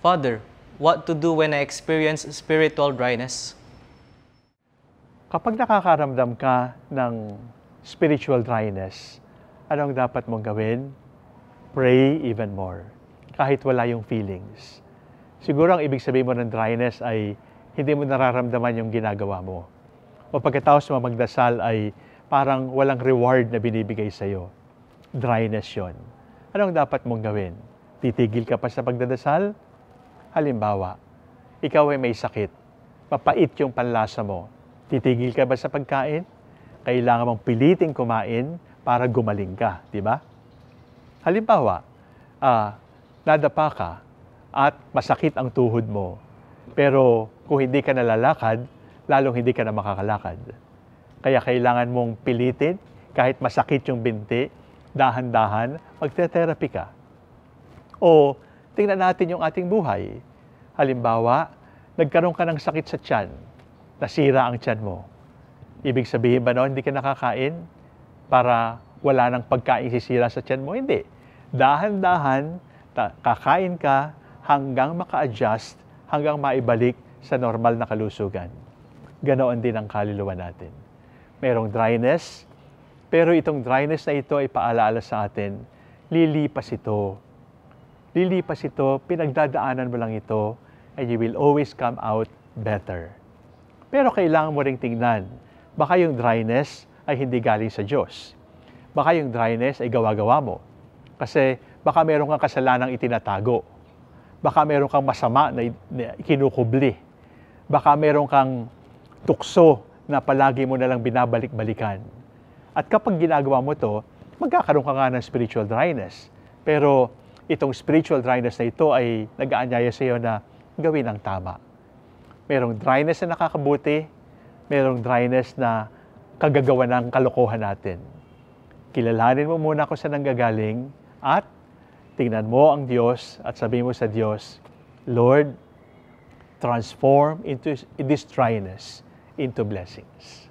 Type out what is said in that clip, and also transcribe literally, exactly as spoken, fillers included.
Father, what to do when I experience spiritual dryness? Kapag nakakaramdam ka ng spiritual dryness, anong dapat mong gawin? Pray even more, kahit wala yung feelings. Siguro ang ibig sabihin mo ng dryness ay hindi mo nararamdaman yung ginagawa mo. O pagkatapos mo magdasal ay parang walang reward na binibigay sa'yo. Dryness yun. Anong dapat mong gawin? Titigil ka pa sa pagdadasal? Halimbawa, ikaw ay may sakit. Mapait yung panlasa mo. Titigil ka ba sa pagkain? Kailangan mong piliting kumain para gumaling ka, di ba? Halimbawa, ah, nadapa ka at masakit ang tuhod mo. Pero kung hindi ka nalalakad, lalong hindi ka na makakalakad. Kaya kailangan mong pilitin, kahit masakit yung binti, dahan-dahan, magte-therapy ka. O tingnan natin yung ating buhay. Halimbawa, nagkaroon ka ng sakit sa tiyan, nasira ang tiyan mo. Ibig sabihin ba noon, hindi ka nakakain para wala nang pagkain sisira sa tiyan mo? Hindi. Dahan-dahan, kakain ka hanggang maka-adjust, hanggang maibalik sa normal na kalusugan. Ganoon din ang kaluluwa natin. Merong dryness, pero itong dryness na ito ay paalaala sa atin, lilipas ito. Lilipas ito, pinagdadaanan mo lang ito, and you will always come out better. Pero kailangan mo ring tingnan, baka yung dryness ay hindi galing sa Diyos. Baka yung dryness ay gawa-gawa mo. Kasi baka meron kang kasalanang itinatago. Baka meron kang masama na kinukubli. Baka meron kang tukso na palagi mo nalang binabalik-balikan. At kapag ginagawa mo to, magkakaroon ka nga ng spiritual dryness. Pero itong spiritual dryness na ito ay nag-aanyaya sa iyo na gawin ang tama. Merong dryness na nakakabuti, merong dryness na kagagawa ng kalokohan natin. Kilalanin mo muna kung saan nanggagaling at tingnan mo ang Diyos at sabihin mo sa Diyos, Lord, transform into this dryness into blessings.